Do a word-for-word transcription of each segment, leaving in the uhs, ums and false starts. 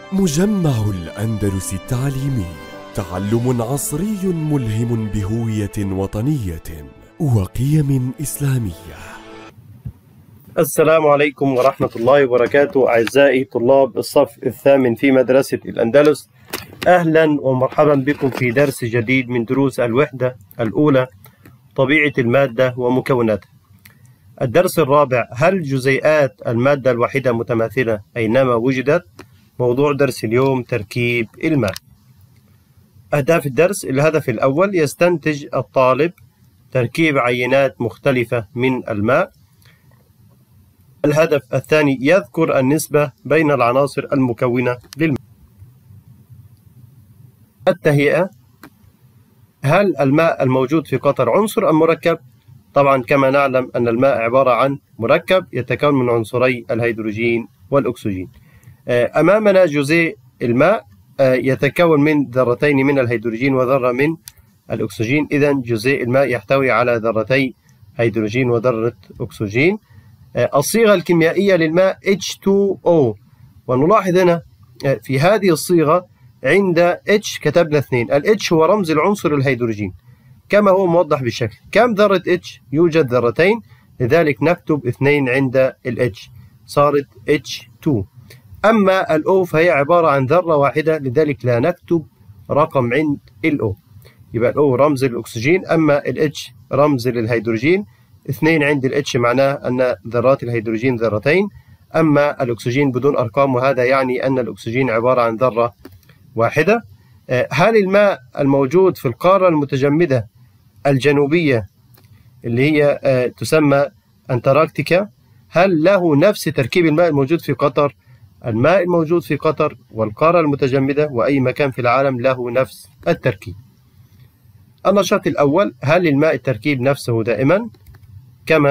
مجمع الأندلس التعليمي، تعلم عصري ملهم بهوية وطنية وقيم إسلامية. السلام عليكم ورحمة الله وبركاته. أعزائي طلاب الصف الثامن في مدرسة الأندلس، أهلا ومرحبا بكم في درس جديد من دروس الوحدة الأولى، طبيعة المادة ومكوناتها. الدرس الرابع: هل جزيئات المادة الواحدة متماثلة أينما وجدت؟ موضوع درس اليوم: تركيب الماء. أهداف الدرس: الهدف الأول: يستنتج الطالب تركيب عينات مختلفة من الماء. الهدف الثاني: يذكر النسبة بين العناصر المكونة للماء. التهيئة: هل الماء الموجود في قطر عنصر أم مركب؟ طبعا كما نعلم أن الماء عبارة عن مركب يتكون من عنصري الهيدروجين والأكسجين. أمامنا جزيء الماء يتكون من ذرتين من الهيدروجين وذرة من الأكسجين، إذا جزيء الماء يحتوي على ذرتي هيدروجين وذرة أكسجين. الصيغة الكيميائية للماء إتش تو أو، ونلاحظ هنا في هذه الصيغة عند H كتبنا اثنين. ال H هو رمز العنصر الهيدروجين كما هو موضح بالشكل. كم ذرة H؟ يوجد ذرتين، لذلك نكتب اثنين عند ال H، صارت إتش تو. أما ال O فهي عبارة عن ذرة واحدة، لذلك لا نكتب رقم عند ال O. يبقى ال O رمز الأكسجين، أما ال H رمز للهيدروجين. اثنين عند ال H معناه أن ذرات الهيدروجين ذرتين، أما الأكسجين بدون أرقام، وهذا يعني أن الأكسجين عبارة عن ذرة واحدة. هل الماء الموجود في القارة المتجمدة الجنوبية اللي هي تسمى أنتاركتيكا هل له نفس تركيب الماء الموجود في قطر؟ الماء الموجود في قطر والقارة المتجمدة وأي مكان في العالم له نفس التركيب. النشاط الأول: هل الماء التركيب نفسه دائما؟ كما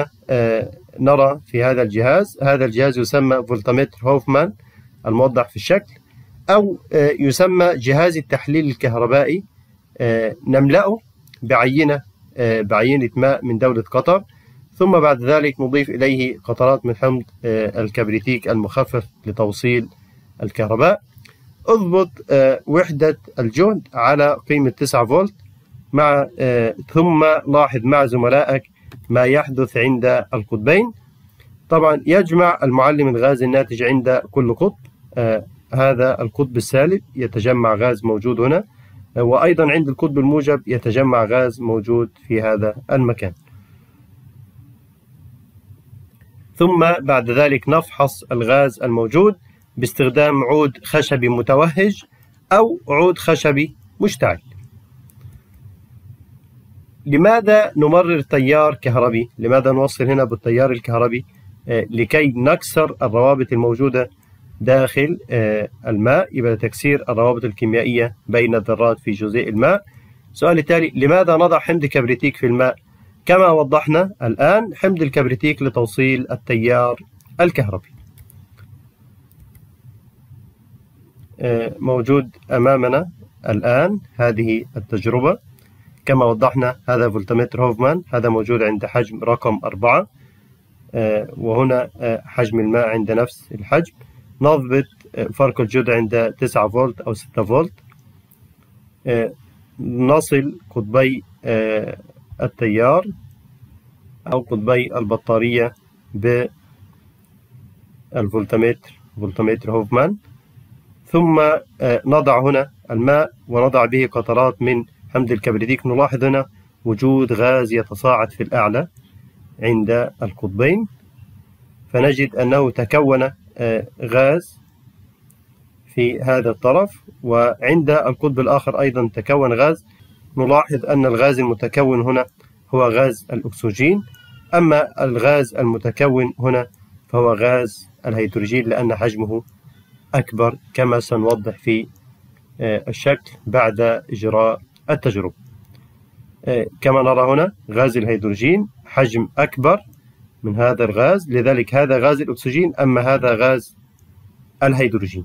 نرى في هذا الجهاز. هذا الجهاز يسمى فولتمتر هوفمان الموضح في الشكل، أو يسمى جهاز التحليل الكهربائي. نملأه بعينة بعينة ماء من دولة قطر، ثم بعد ذلك نضيف إليه قطرات من حمض الكبريتيك المخفف لتوصيل الكهرباء. اضبط وحدة الجهد على قيمة تسعة فولت، مع ثم لاحظ مع زملائك ما يحدث عند القطبين. طبعا يجمع المعلم الغاز الناتج عند كل قطب. هذا القطب السالب يتجمع غاز موجود هنا، وأيضا عند القطب الموجب يتجمع غاز موجود في هذا المكان. ثم بعد ذلك نفحص الغاز الموجود باستخدام عود خشبي متوهج أو عود خشبي مشتعل. لماذا نمرر تيار كهربي؟ لماذا نوصل هنا بالتيار الكهربي؟ لكي نكسر الروابط الموجودة داخل الماء، يبقى تكسير الروابط الكيميائية بين الذرات في جزيء الماء. السؤال التالي: لماذا نضع حمض كبريتيك في الماء؟ كما وضحنا الآن، حمض الكبريتيك لتوصيل التيار الكهربي. موجود أمامنا الآن هذه التجربة كما وضحنا. هذا فولتمتر هوفمان، هذا موجود عند حجم رقم أربعة، وهنا حجم الماء عند نفس الحجم. نضبط فرق الجهد عند تسعة فولت أو ستة فولت. نصل قطبي التيار أو قطبي البطارية بالفولتمتر فولتمتر هوفمان، ثم نضع هنا الماء ونضع به قطرات من حمض الكبريتيك. نلاحظ هنا وجود غاز يتصاعد في الأعلى عند القطبين، فنجد أنه تكون غاز في هذا الطرف، وعند القطب الآخر أيضا تكون غاز. نلاحظ أن الغاز المتكون هنا هو غاز الأكسجين، أما الغاز المتكون هنا فهو غاز الهيدروجين لأن حجمه أكبر، كما سنوضح في الشكل بعد إجراء التجربة. كما نرى هنا غاز الهيدروجين حجم أكبر من هذا الغاز، لذلك هذا غاز الأكسجين، أما هذا غاز الهيدروجين.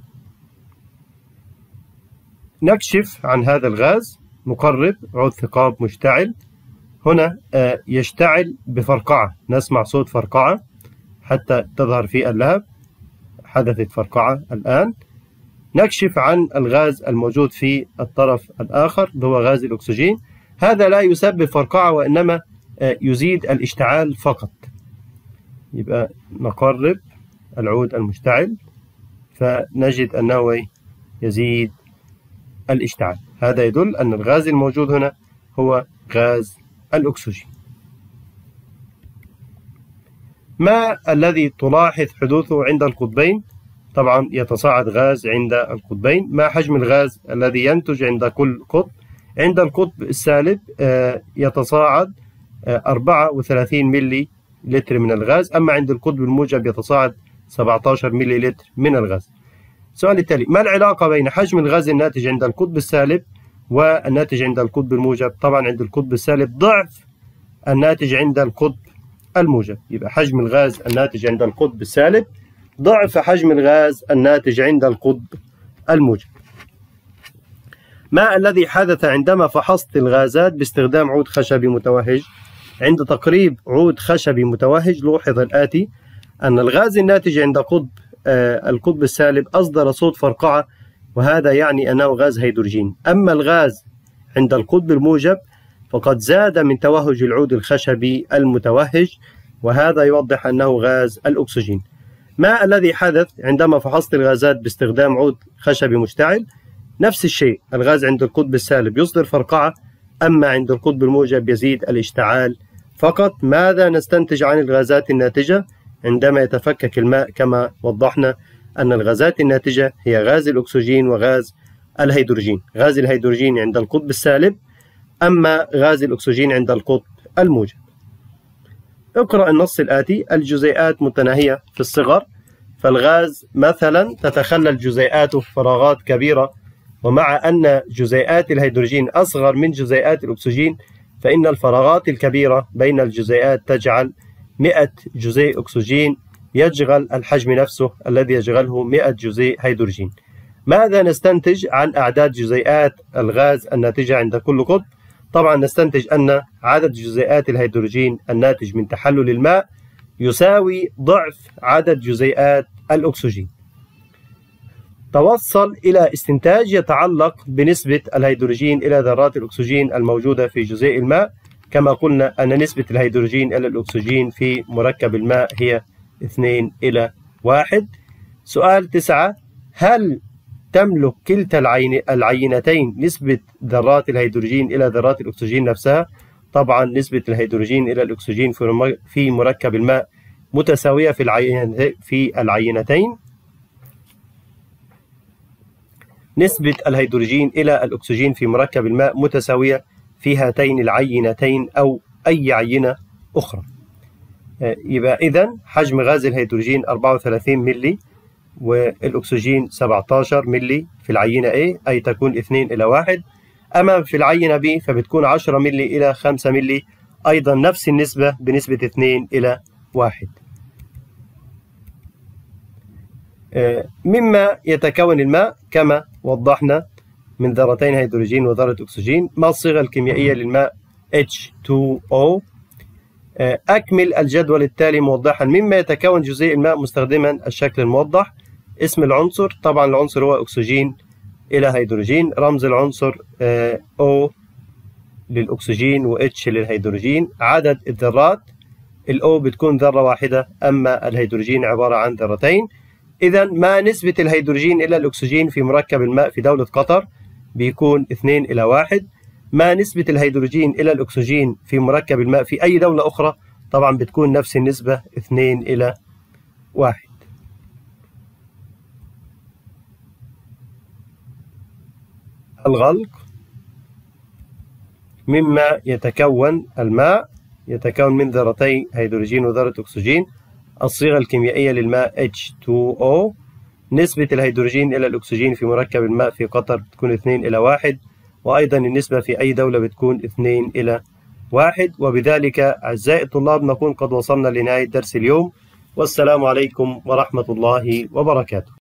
نكشف عن هذا الغاز. نقرب عود ثقاب مشتعل، هنا يشتعل بفرقعة، نسمع صوت فرقعة حتى تظهر في اللهب. حدثت فرقعة الآن. نكشف عن الغاز الموجود في الطرف الآخر هو غاز الأكسجين. هذا لا يسبب فرقعة وإنما يزيد الاشتعال فقط. يبقى نقرب العود المشتعل فنجد أنه يزيد الاشتعال. هذا يدل أن الغاز الموجود هنا هو غاز الأكسجين. ما الذي تلاحظ حدوثه عند القطبين؟ طبعا يتصاعد غاز عند القطبين. ما حجم الغاز الذي ينتج عند كل قطب؟ عند القطب السالب يتصاعد أربعة وثلاثين ملي لتر من الغاز، أما عند القطب الموجب يتصاعد سبعة عشر ملي لتر من الغاز. السؤال التالي: ما العلاقة بين حجم الغاز الناتج عند القطب السالب والناتج عند القطب الموجب؟ طبعا عند القطب السالب ضعف الناتج عند القطب الموجب. يبقى حجم الغاز الناتج عند القطب السالب ضعف حجم الغاز الناتج عند القطب الموجب. ما الذي حدث عندما فحصت الغازات باستخدام عود خشبي متوهج؟ عند تقريب عود خشبي متوهج لوحظ الآتي: أن الغاز الناتج عند قطب آه القطب السالب أصدر صوت فرقعة، وهذا يعني أنه غاز هيدروجين. أما الغاز عند القطب الموجب فقد زاد من توهج العود الخشبي المتوهج، وهذا يوضح أنه غاز الأكسجين. ما الذي حدث عندما فحصت الغازات باستخدام عود خشبي مشتعل؟ نفس الشيء، الغاز عند القطب السالب يصدر فرقعة، أما عند القطب الموجب يزيد الاشتعال فقط. ماذا نستنتج عن الغازات الناتجة عندما يتفكك الماء؟ كما وضحنا أن الغازات الناتجة هي غاز الأكسجين وغاز الهيدروجين. غاز الهيدروجين عند القطب السالب، أما غاز الأكسجين عند القطب الموجب. اقرأ النص الآتي: الجزيئات متناهية في الصغر، فالغاز مثلا تتخلل جزيئاته فراغات كبيرة، ومع أن جزيئات الهيدروجين أصغر من جزيئات الأكسجين فإن الفراغات الكبيرة بين الجزيئات تجعل مئة جزيء أكسجين يشغل الحجم نفسه الذي يشغله مئة جزيء هيدروجين. ماذا نستنتج عن أعداد جزيئات الغاز الناتجة عند كل قطب؟ طبعا نستنتج أن عدد جزيئات الهيدروجين الناتج من تحلل الماء يساوي ضعف عدد جزيئات الأكسجين. توصل إلى استنتاج يتعلق بنسبة الهيدروجين إلى ذرات الأكسجين الموجودة في جزيء الماء. كما قلنا أن نسبة الهيدروجين إلى الأكسجين في مركب الماء هي اثنين إلى واحد. سؤال تسعة: هل تملك كلتا العينتين نسبة ذرات الهيدروجين إلى ذرات الأكسجين نفسها؟ طبعا نسبة الهيدروجين إلى الأكسجين في مركب الماء متساوية في العينتين. نسبة الهيدروجين إلى الأكسجين في مركب الماء متساوية في هاتين العينتين أو أي عينة أخرى. يبقى إذن حجم غاز الهيدروجين أربعة وثلاثين ملي والأكسجين سبعة عشر ملي في العينة A، أي تكون اثنين إلى واحد. أما في العينة B فبتكون عشرة ملي إلى خمسة ملي، أيضا نفس النسبة بنسبة اثنين إلى واحد. مما يتكون الماء كما وضحنا من ذرتين هيدروجين وذرة أكسجين. ما الصيغة الكيميائية للماء؟ إتش تو أو. أكمل الجدول التالي موضحا مما يتكون جزيء الماء مستخدما الشكل الموضح. اسم العنصر، طبعا العنصر هو أكسجين إلى هيدروجين. رمز العنصر O للأكسجين و H للهيدروجين. عدد الذرات، ال O بتكون ذرة واحدة، أما الهيدروجين عبارة عن ذرتين. إذا ما نسبة الهيدروجين إلى الأكسجين في مركب الماء في دولة قطر؟ بيكون اثنين إلى واحد. ما نسبة الهيدروجين إلى الأكسجين في مركب الماء في أي دولة أخرى؟ طبعا بتكون نفس النسبة اثنين إلى واحد. الغلق. مما يتكون الماء يتكون من ذرتي هيدروجين وذرة أكسجين. الصيغة الكيميائية للماء إتش تو أو. نسبة الهيدروجين إلى الأكسجين في مركب الماء في قطر بتكون اثنين إلى واحد، وأيضا النسبة في أي دولة بتكون اثنين إلى واحد. وبذلك أعزائي الطلاب نكون قد وصلنا لنهاية درس اليوم، والسلام عليكم ورحمة الله وبركاته.